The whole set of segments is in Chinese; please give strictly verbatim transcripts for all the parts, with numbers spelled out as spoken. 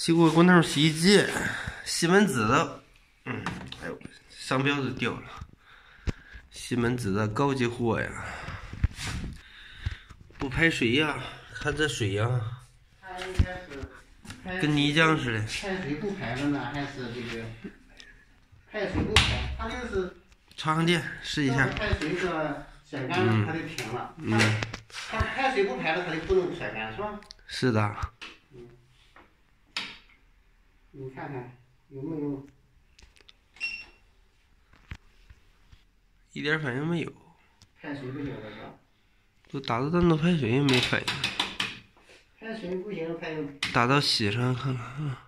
西瓜锅头洗衣机，西门子的，嗯，哎呦，商标都掉了。西门子的高级货呀，不排水呀，看这水呀， 它应该是跟泥浆似的。 排水不排的呢，还是这个排水不排？它就是插上电试一下。 排水这甩干它就停了。嗯。它排水不排了，它就不能甩干，是吧？ 是的。 嗯。你看看有没有？ 一点反应没有。 排水不行了是吧？ 都打到弹道排水也没反应。 排水不行，排水。 打到洗上看看啊。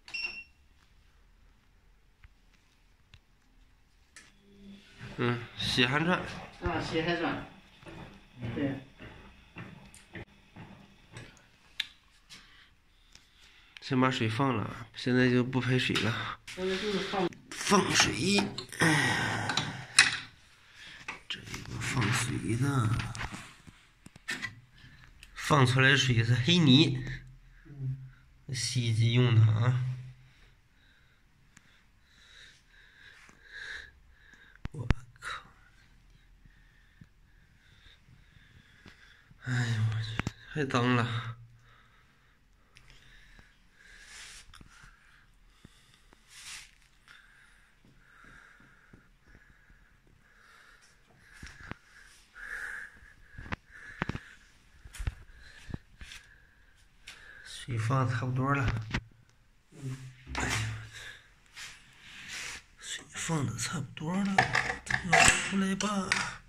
嗯，洗还转。 啊，洗还转。对。 先把水放了，现在就不排水了。 现在就是放放水。这个放水的，放出来水是黑泥。洗衣机用的啊。我靠！哎呦我去，太脏了。水放差不多了。 嗯。 哎呀，水放的差不多了，拿出来吧。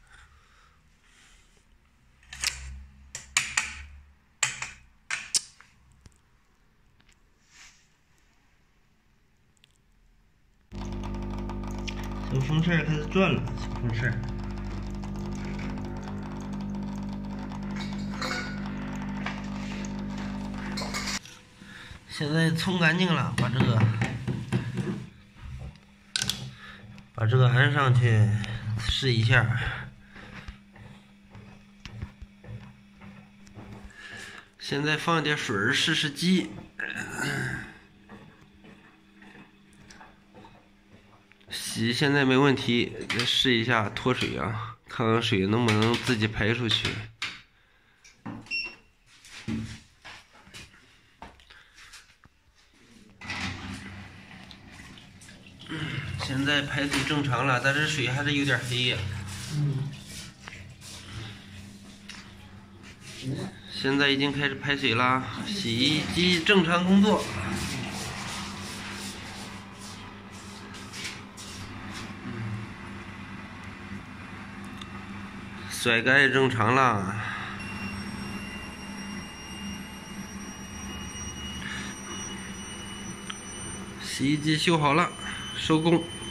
小风扇开始转了，小风扇。现在冲干净了，把这个把这个安上去试一下。现在放点水试试机。洗现在没问题，再试一下脱水啊，看看水能不能自己排出去。现在排水正常了，但是水还是有点黑呀。 嗯。 现在已经开始排水啦，洗衣机正常工作。甩干也正常了。洗衣机修好了，收工。